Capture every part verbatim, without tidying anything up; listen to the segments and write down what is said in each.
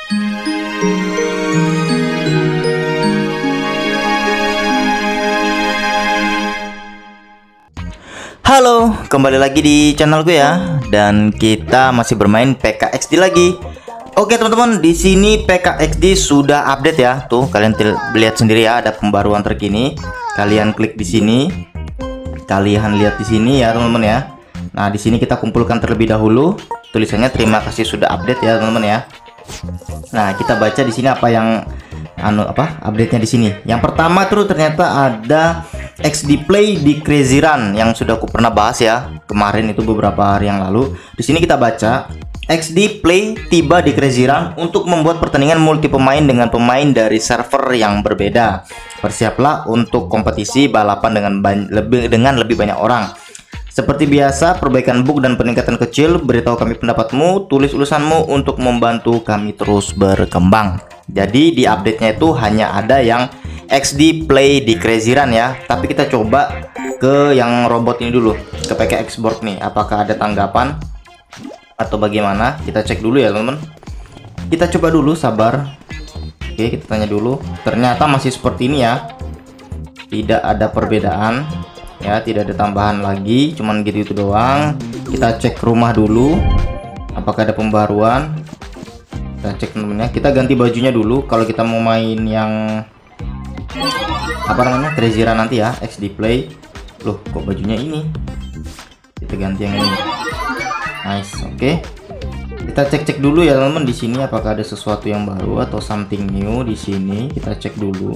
Halo, kembali lagi di channel gue ya, dan kita masih bermain P K X D lagi. Oke teman-teman, di sini P K X D sudah update ya. Tuh kalian lihat sendiri ya, ada pembaruan terkini. Kalian klik di sini, kalian lihat di sini ya teman-teman ya. Nah di sini kita kumpulkan terlebih dahulu. Tulisannya terima kasih sudah update ya teman-teman ya. Nah kita baca di sini apa yang anu apa update-nya di sini. Yang pertama tuh ternyata ada X D Play di Crazy Run yang sudah aku pernah bahas ya kemarin itu beberapa hari yang lalu. Di sini kita baca X D Play tiba di Crazy Run untuk membuat pertandingan multi pemain dengan pemain dari server yang berbeda. Bersiaplah untuk kompetisi balapan dengan lebih dengan lebih banyak orang. Seperti biasa, perbaikan bug dan peningkatan kecil. Beritahu kami pendapatmu, tulis ulasanmu untuk membantu kami terus berkembang. Jadi di update-nya itu hanya ada yang X D Play di Crazy Run ya. Tapi kita coba ke yang robot ini dulu, ke P K X Board nih. Apakah ada tanggapan atau bagaimana? Kita cek dulu ya teman-teman. Kita coba dulu, sabar. Oke, kita tanya dulu. Ternyata masih seperti ini ya. Tidak ada perbedaan ya, tidak ada tambahan lagi, cuman gitu itu doang. Kita cek rumah dulu, apakah ada pembaruan. Kita cek teman-teman ya. Kita ganti bajunya dulu kalau kita mau main yang apa namanya Crazy Run nanti ya, X D Play. Loh kok bajunya ini, kita ganti yang ini. Nice. Oke, kita cek-cek dulu ya teman-teman di sini apakah ada sesuatu yang baru atau something new di sini. Kita cek dulu,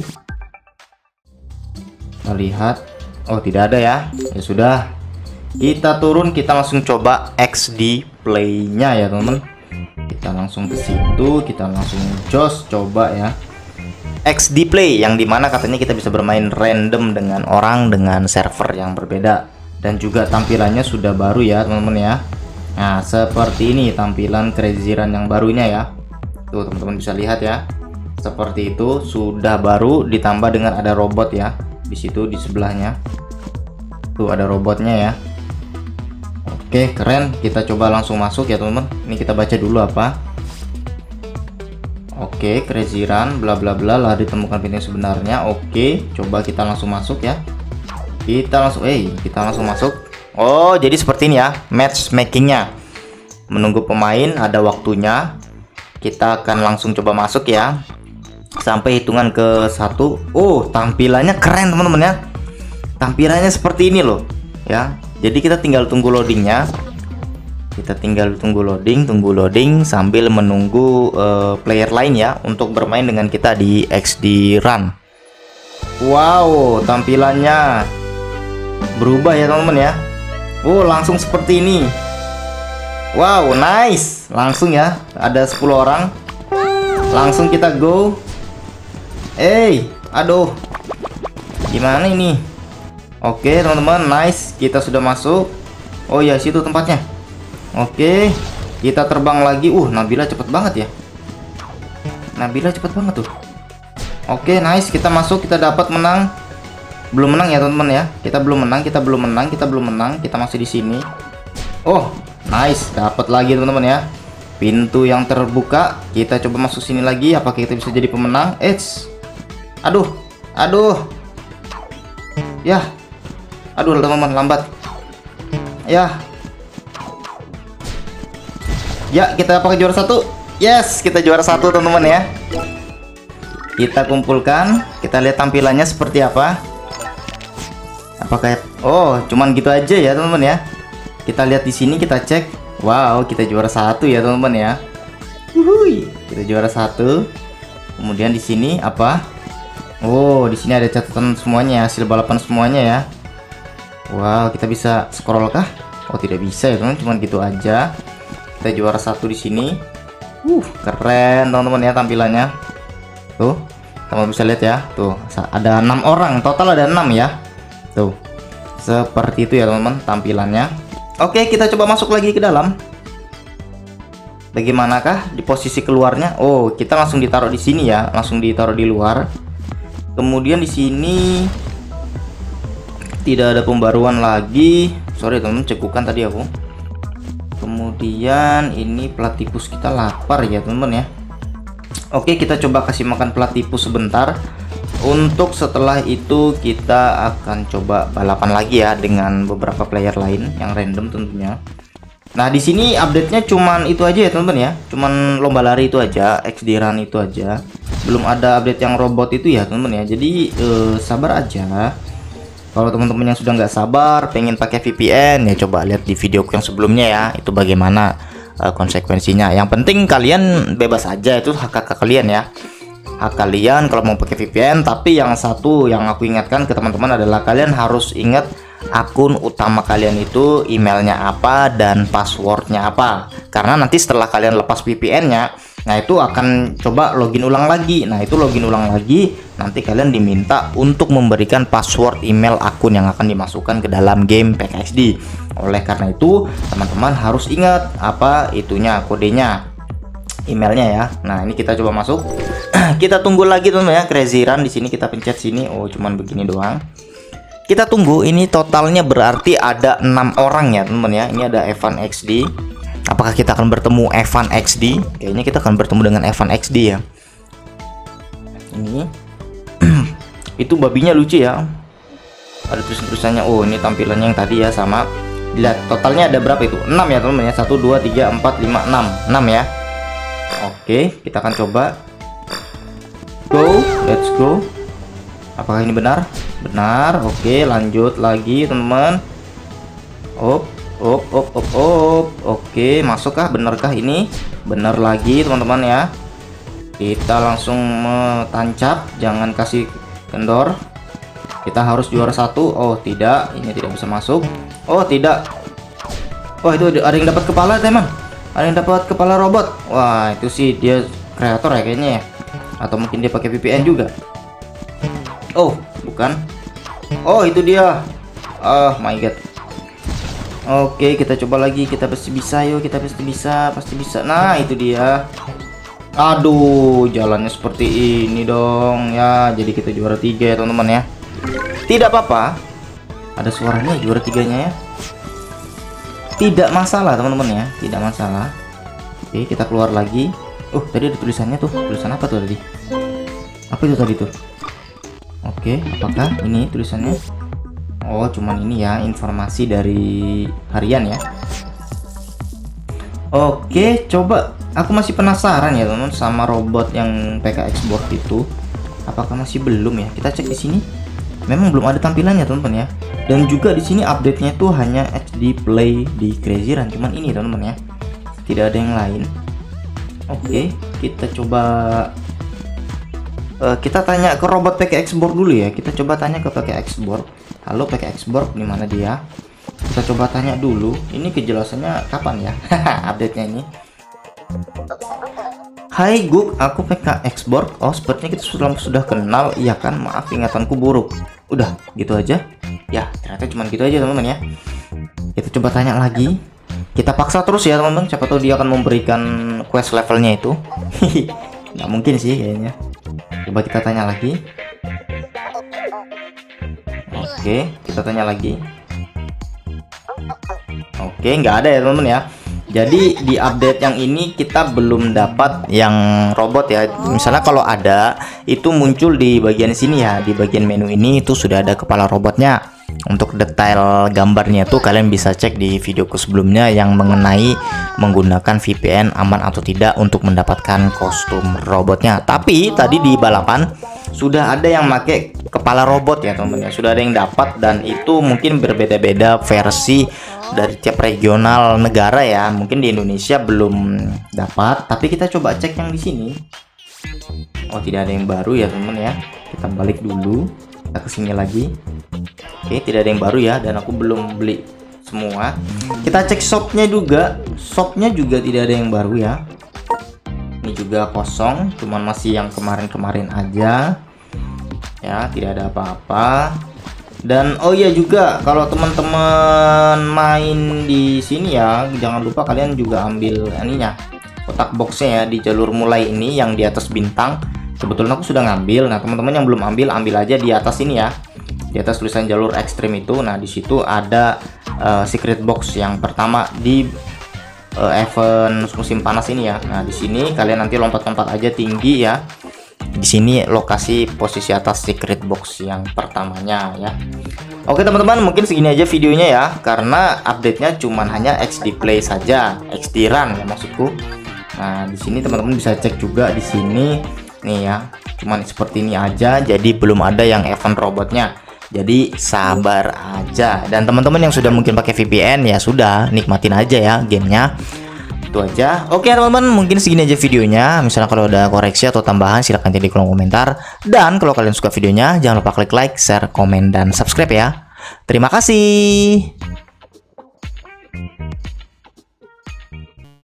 kita lihat. Oh tidak ada ya. Ya sudah, kita turun, kita langsung coba X D Play-nya ya teman-teman. Kita langsung ke situ, kita langsung jos coba ya X D Play, yang dimana katanya kita bisa bermain random dengan orang dengan server yang berbeda. Dan juga tampilannya sudah baru ya teman-teman ya. Nah seperti ini tampilan Crazy Run yang barunya ya. Tuh teman-teman bisa lihat ya, seperti itu, sudah baru ditambah dengan ada robot ya. Di situ di sebelahnya tuh ada robotnya ya. Oke keren, kita coba langsung masuk ya teman-teman. Ini kita baca dulu apa. Oke, Crazy Run bla bla bla lah, ditemukan pintu sebenarnya. Oke, coba kita langsung masuk ya. Kita langsung eh kita langsung masuk. Oh jadi seperti ini ya matchmakingnya. Menunggu pemain, ada waktunya. Kita akan langsung coba masuk ya, sampai hitungan ke satu. Oh tampilannya keren teman-teman ya. Tampilannya seperti ini loh ya. Jadi kita tinggal tunggu loadingnya. Kita tinggal tunggu loading, tunggu loading sambil menunggu uh, player lain ya untuk bermain dengan kita di X D Run. Wow tampilannya berubah ya teman-teman ya. Oh langsung seperti ini. Wow nice, langsung ya ada sepuluh orang. Langsung kita go. Eh, aduh, gimana ini? Oke teman-teman, nice, kita sudah masuk. Oh ya, situ tempatnya. Oke, kita terbang lagi. Uh, Nabila cepet banget ya. Nabila cepet banget tuh. Oke, nice, kita masuk, kita dapat menang. Belum menang ya teman-teman ya. Kita belum menang, kita belum menang, kita belum menang. Kita masih di sini. Oh, nice, dapat lagi teman-teman ya. Pintu yang terbuka. Kita coba masuk sini lagi. Apakah kita bisa jadi pemenang? Eits. Aduh, aduh, ya, aduh teman-teman lambat, ya, ya kita pakai juara satu, yes kita juara satu teman-teman ya. Kita kumpulkan, kita lihat tampilannya seperti apa. Apakah, oh cuman gitu aja ya teman-teman ya. Kita lihat di sini, kita cek, wow kita juara satu ya teman-teman ya. Wuhui, kita juara satu. Kemudian di sini apa? Oh, di sini ada catatan semuanya, hasil balapan semuanya ya. Wow, kita bisa scroll kah? Oh, tidak bisa ya, teman. Cuman gitu aja. Kita juara satu di sini. Uh, keren teman-teman ya tampilannya. Tuh, teman bisa lihat ya. Tuh, ada enam orang, total ada enam ya. Tuh. Seperti itu ya, teman-teman, tampilannya. Oke, kita coba masuk lagi ke dalam. Bagaimanakah di posisi keluarnya? Oh, kita langsung ditaruh di sini ya, langsung ditaruh di luar. Kemudian di sini tidak ada pembaruan lagi. Sorry teman-teman, cekukan tadi aku. Kemudian ini pelatih kita lapar ya teman-teman ya. Oke, kita coba kasih makan pelatipu sebentar. Untuk setelah itu kita akan coba balapan lagi ya dengan beberapa player lain yang random tentunya. Nah, di sini update-nya cuman itu aja ya teman-teman ya. Cuman lomba lari itu aja, X D run itu aja. Belum ada update yang robot itu ya teman-teman ya. Jadi eh, sabar aja. Kalau teman-teman yang sudah nggak sabar pengen pakai V P N ya coba lihat di video yang sebelumnya ya. Itu bagaimana uh, konsekuensinya. Yang penting kalian bebas aja, itu hak hak kalian ya. Hak kalian kalau mau pakai V P N. Tapi yang satu yang aku ingatkan ke teman-teman adalah kalian harus ingat akun utama kalian itu emailnya apa dan passwordnya apa. Karena nanti setelah kalian lepas V P N-nya, nah itu akan coba login ulang lagi. Nah itu login ulang lagi, nanti kalian diminta untuk memberikan password email akun yang akan dimasukkan ke dalam game P K X D. Oleh karena itu teman-teman harus ingat apa itunya, kodenya, emailnya ya. Nah ini kita coba masuk. Kita tunggu lagi teman-teman ya. Crazy Run di sini kita pencet sini. Oh cuman begini doang. Kita tunggu. Ini totalnya berarti ada enam orang ya teman-teman ya. Ini ada Evan X D. Apakah kita akan bertemu Evan X D? Kayaknya kita akan bertemu dengan Evan X D ya. Ini itu babinya lucu ya. Ada tulisan-tulisannya. Oh ini tampilannya yang tadi ya sama. Lihat totalnya ada berapa itu? enam ya teman-teman ya. satu dua tiga empat lima enam. enam ya. Oke, kita akan coba. Go, let's go. Apakah ini benar? Benar. Oke, lanjut lagi teman-teman. Op, op, op, op, op. Oke, masukkah? Benarkah ini? Benar lagi teman-teman ya. Kita langsung tancap, jangan kasih kendor. Kita harus juara satu. Oh tidak, ini tidak bisa masuk. Oh tidak. Oh itu ada yang dapat kepala teman. Ada yang dapat kepala robot. Wah itu sih dia kreator ya kayaknya ya. Atau mungkin dia pakai V P N juga. Oh bukan. Oh itu dia. Oh my god. Oke kita coba lagi. Kita pasti bisa yuk. Kita pasti bisa. Pasti bisa. Nah itu dia. Aduh jalannya seperti ini dong ya. Jadi kita juara tiga ya teman-teman ya. Tidak apa-apa. Ada suaranya juara tiganya ya. Tidak masalah teman-teman ya. Tidak masalah. Oke kita keluar lagi. Oh tadi ada tulisannya tuh. Tulisan apa tuh tadi? Apa itu tadi tuh? Oke apakah ini tulisannya? Oh cuman ini ya informasi dari harian ya. Oke coba. Aku masih penasaran ya teman-teman sama robot yang P K X board itu. Apakah masih belum ya? Kita cek di sini. Memang belum ada tampilannya teman-teman ya. Dan juga di sini update-nya tuh hanya H D play di Crazy Run. Cuman ini teman-teman ya. Tidak ada yang lain. Oke, kita coba uh, kita tanya ke robot P K X board dulu ya. Kita coba tanya ke P K X board. Halo P K X board, di mana dia? Kita coba tanya dulu. Ini kejelasannya kapan ya? Update-nya ini. Hai Guk, aku P K X board. Oh sepertinya kita sudah sudah kenal. Iya kan, maaf ingatanku buruk. Udah gitu aja. Ya ternyata cuma gitu aja teman-teman ya. Kita coba tanya lagi. Kita paksa terus ya teman-teman. Siapa tahu dia akan memberikan quest levelnya itu. Nggak mungkin sih kayaknya. Coba kita tanya lagi. Oke kita tanya lagi. Oke nggak ada ya teman-teman ya. Jadi di update yang ini kita belum dapat yang robot ya. Misalnya kalau ada itu muncul di bagian sini ya, di bagian menu ini itu sudah ada kepala robotnya. Untuk detail gambarnya tuh kalian bisa cek di videoku sebelumnya yang mengenai menggunakan V P N aman atau tidak untuk mendapatkan kostum robotnya. Tapi tadi di balapan sudah ada yang pakai kepala robot ya teman-teman. Sudah ada yang dapat dan itu mungkin berbeda-beda versi dari tiap regional negara ya. Mungkin di Indonesia belum dapat, tapi kita coba cek yang di sini. Oh tidak ada yang baru ya teman-teman ya. Kita balik dulu, kita kesini lagi. Oke tidak ada yang baru ya, dan aku belum beli semua. Kita cek shopnya juga. Shopnya juga tidak ada yang baru ya. Ini juga kosong, cuman masih yang kemarin-kemarin aja ya, tidak ada apa-apa. Dan oh iya juga kalau teman-teman main di sini ya, jangan lupa kalian juga ambil ininya, kotak boxnya ya, di jalur mulai ini yang di atas bintang. Kebetulan aku sudah ngambil. Nah teman-teman yang belum ambil, ambil aja di atas ini ya, di atas tulisan jalur ekstrim itu. Nah di situ ada uh, secret box yang pertama di uh, event musim panas ini ya. Nah, di sini kalian nanti lompat-lompat aja tinggi ya. Di sini lokasi posisi atas secret box yang pertamanya ya. Oke teman-teman, mungkin segini aja videonya ya, karena update-nya cuman hanya X D play saja, X D run ya maksudku. Nah, di sini teman-teman bisa cek juga di sini nih ya. Cuman seperti ini aja, jadi belum ada yang event robotnya. Jadi sabar aja. Dan teman-teman yang sudah mungkin pakai V P N ya sudah, nikmatin aja ya gamenya. Itu aja. Oke teman-teman, mungkin segini aja videonya. Misalnya kalau ada koreksi atau tambahan silahkan di kolom komentar. Dan kalau kalian suka videonya jangan lupa klik like, share, komen, dan subscribe ya. Terima kasih.